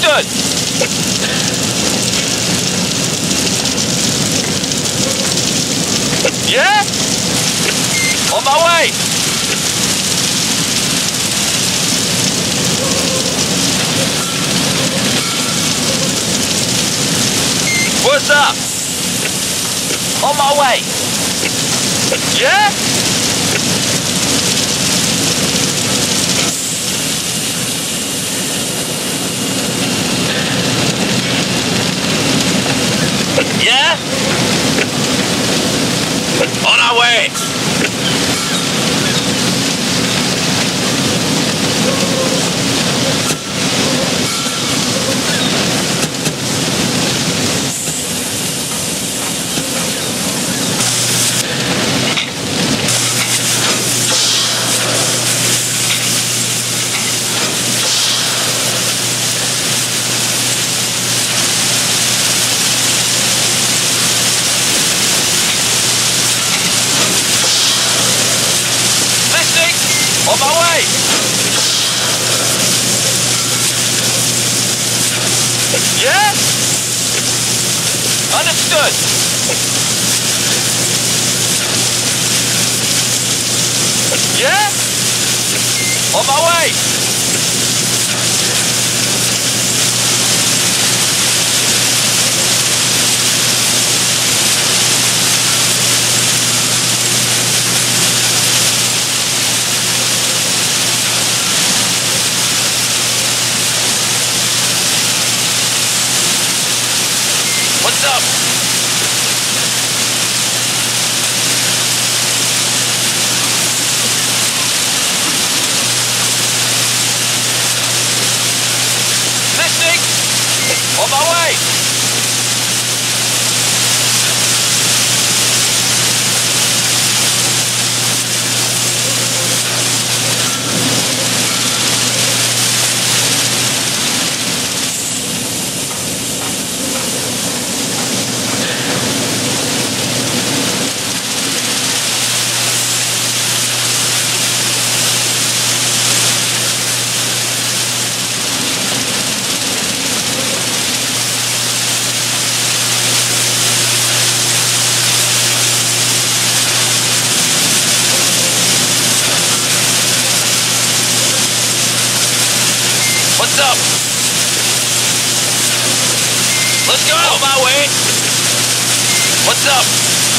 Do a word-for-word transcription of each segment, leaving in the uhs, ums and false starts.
Understood. Yeah? On my way. What's up? On my way. Yeah? Yeah? On our way. On my way! Yeah? Understood. Yeah? On my way! What's up? Listening. On my way. What's up? Let's go! On my way! What's up?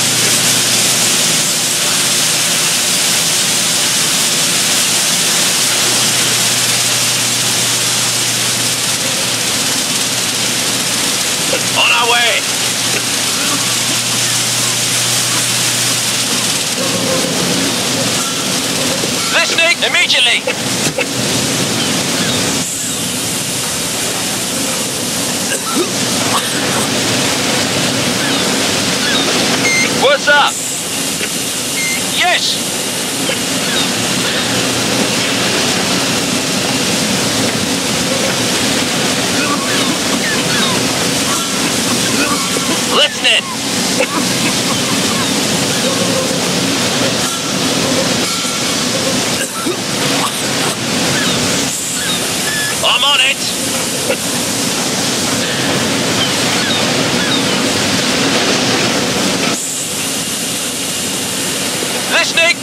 On our way! Listening immediately! What's up? Yes! Listening! I'm on it! Listening!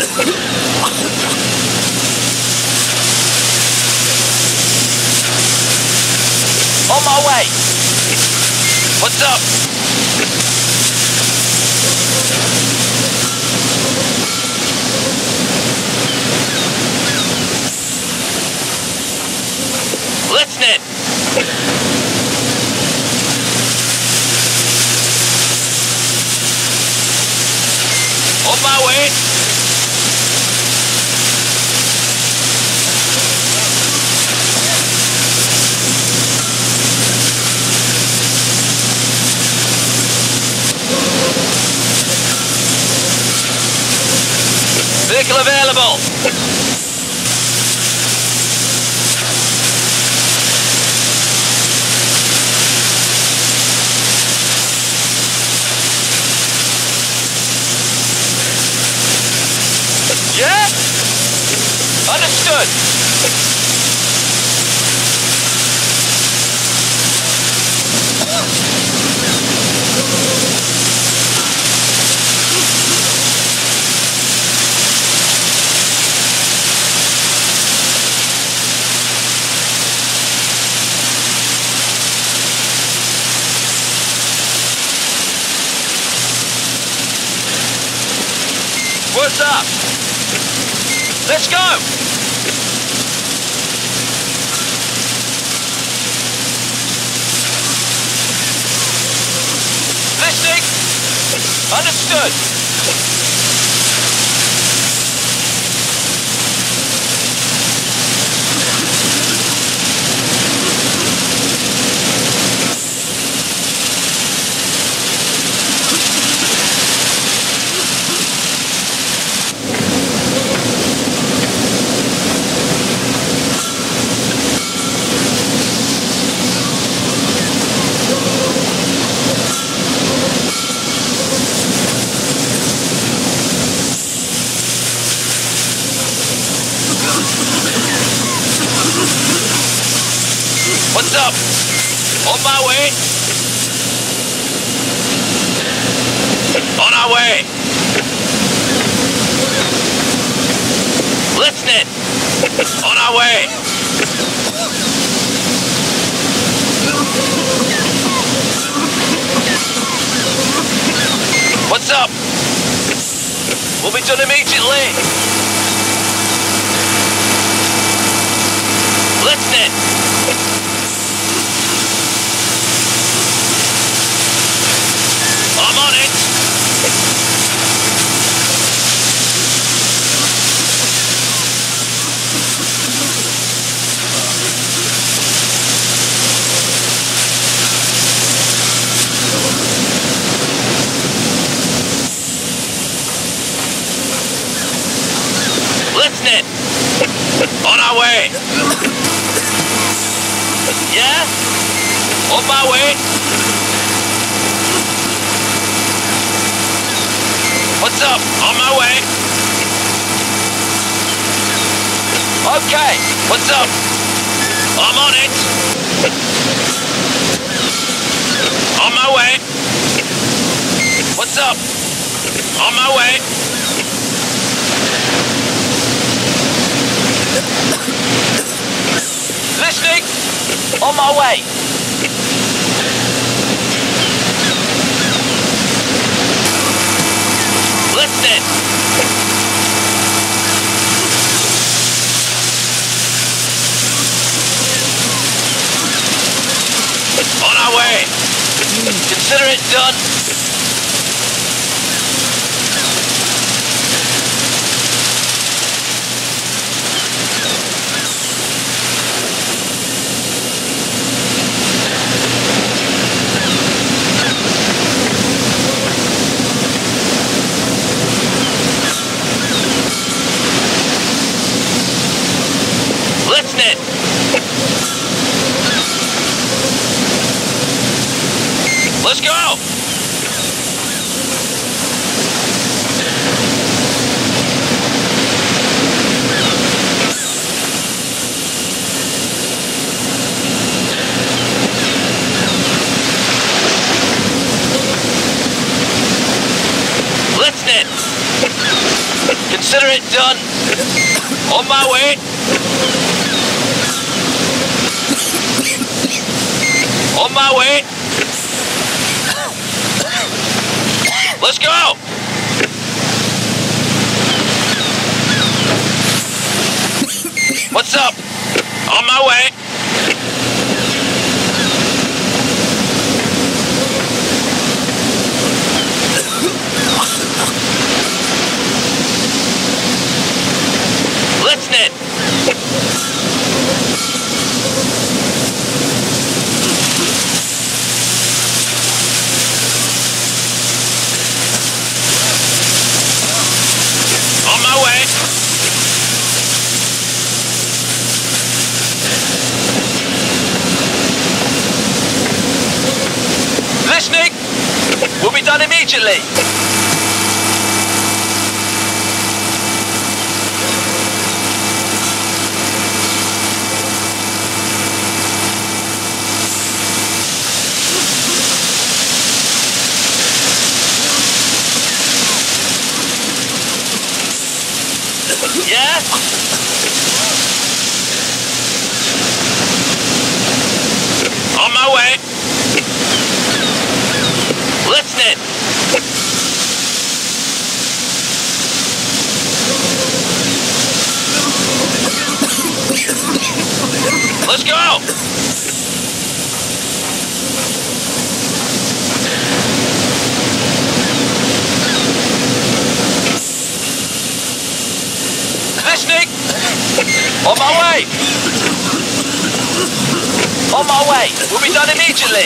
On my way! What's up? Listening! On my way! Vehicle available! Yeah? Understood. What's up? Let's go! Listening? Understood. What's up? On my way. On our way. Listening. On our way. What's up? Will be done immediately. Listening. I'm on it. Listening. On our way. Yeah? On my way. What's up? On my way. Okay. What's up? I'm on it. On my way. What's up? On my way. Listening. On my way. Listening. On our way. Consider it done. Listening. Let's go. Listening. Consider it done. On my way. On my way. Let's go. What's up? On my way. Listening. On my way. Listening. Will be done immediately. Yeah? On my way. Listening. Let's go. Listening. On my way. On my way. We'll be done immediately.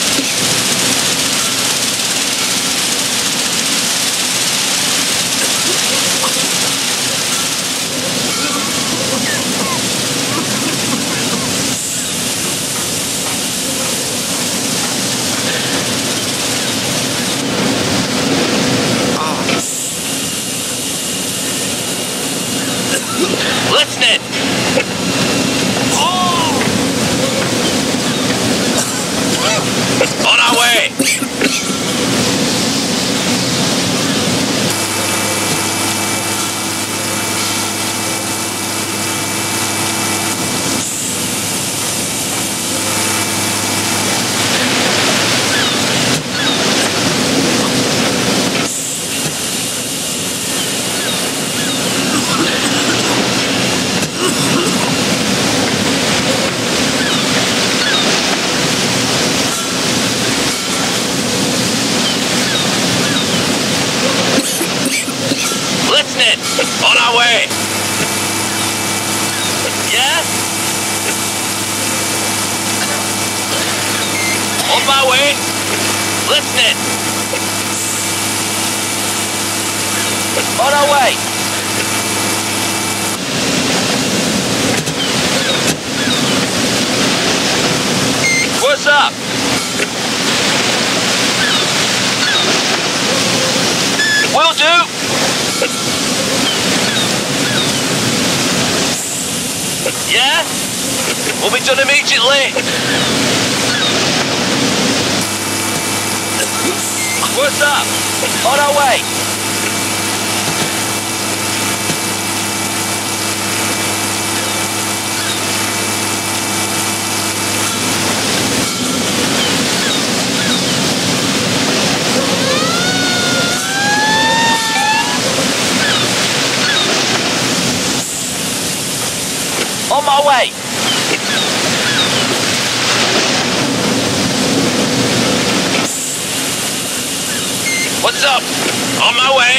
Listening. On our way. Listening. On our way. Yeah? On my way. Listening. On our way. What's up? Will do. Yeah? We'll be done immediately. What's up? On our way. On my way. What's up? On my way.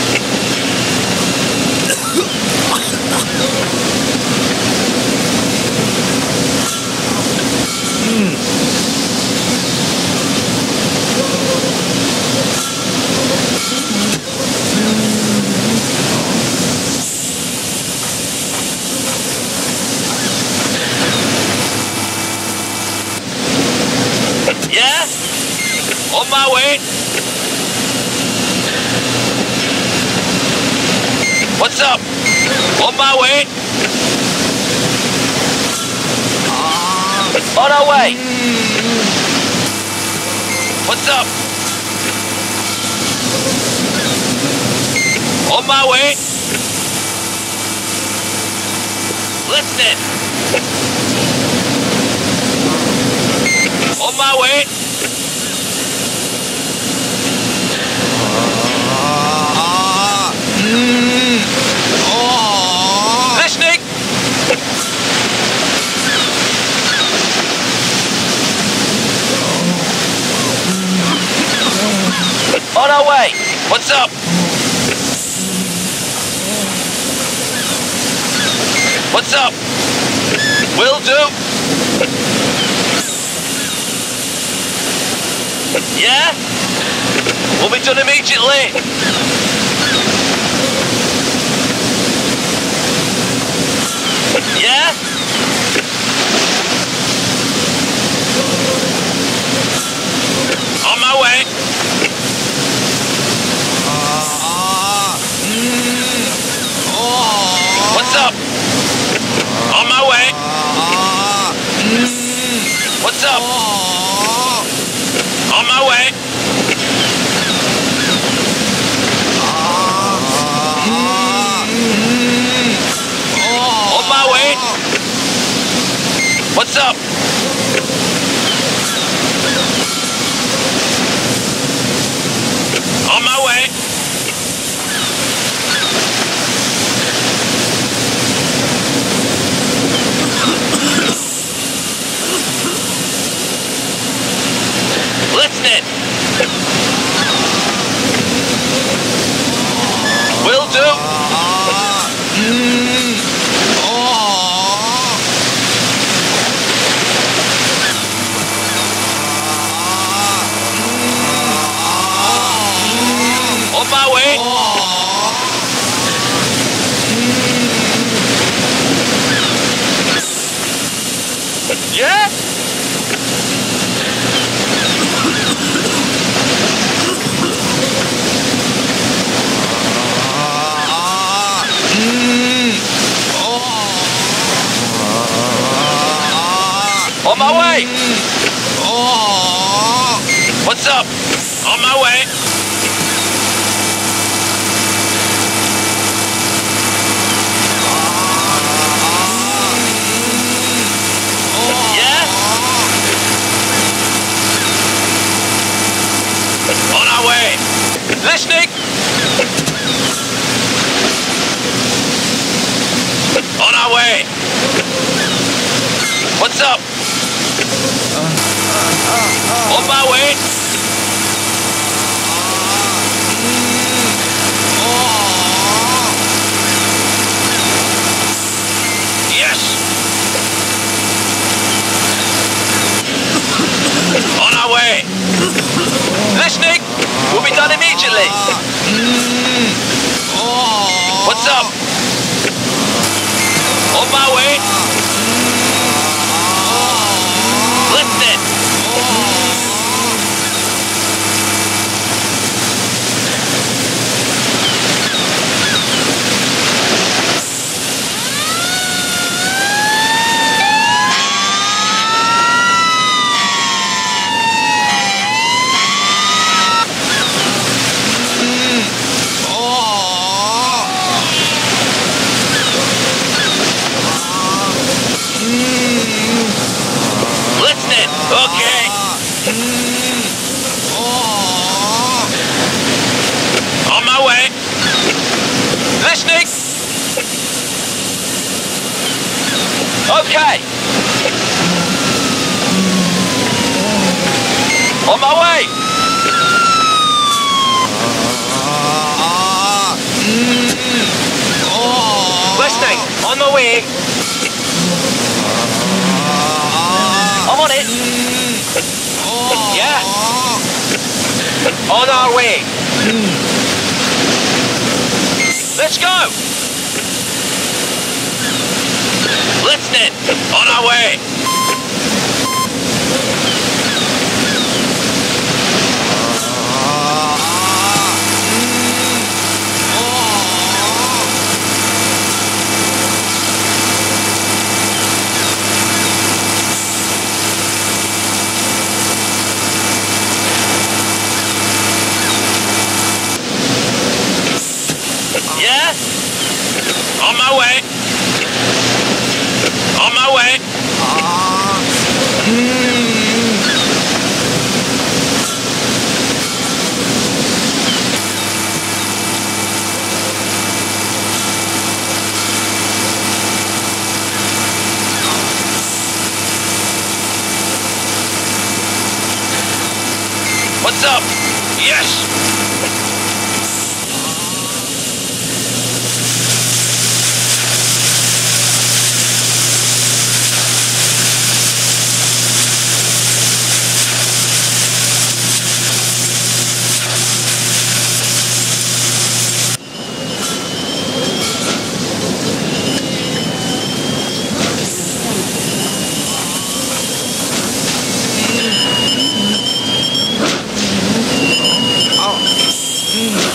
Yeah? On my way. What's up? On my way. On our way. What's up? On my way. Listening. On my way. Listening. On our way. What's up? What's up? Will do. Yeah? We'll be done immediately. Yeah? On my way. What's up? On my way. What's up? On my way. What's up? On my way. Listening. Will do. Mm. Oh. On my way. Yeah? On my way. What's up? On my way. Yeah? On our way. Listening. On our way. What's up? On my way. Yes. On our way. Listening. We'll be done immediately. What's up? On my way. Listening. Okay. On my way. Listening. Okay. On my way. Listening. On my way. I'm on it. Yeah. On our way. Let's go. Listening. On our way. Yeah? On my way. On my way. What's up? Yes! Mm.